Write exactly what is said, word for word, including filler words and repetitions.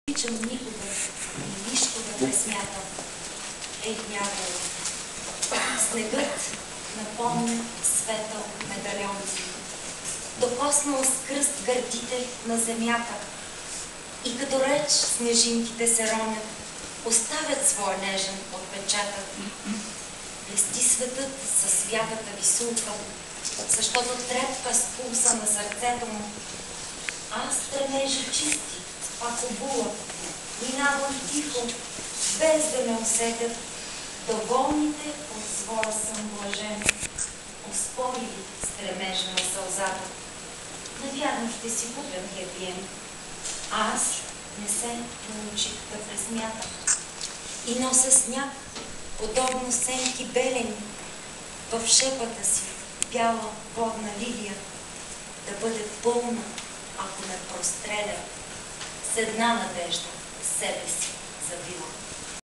обичам никога и нищо да не смятам. Е, дявол, снегът напомня светъл медальон. Докоснал с кръст гърдите на земята и като реч снежинките се ронят, оставят своя нежен отпечатък. Блести светът със святата висулка, защото трепка с пулса на сърцето му. Аз стремежи чисти, пак обула, минавам тихо, без да ме усетят, доволните от своя съм блажен, оспорили стремежа на сълзата. Навярно ще си купя хепием. Аз не се научих да пресмятам и нося сняг, подобно сенки белени, в шепата си бяла водна лилия, да бъде пълна, ако ме простреля с една надежда.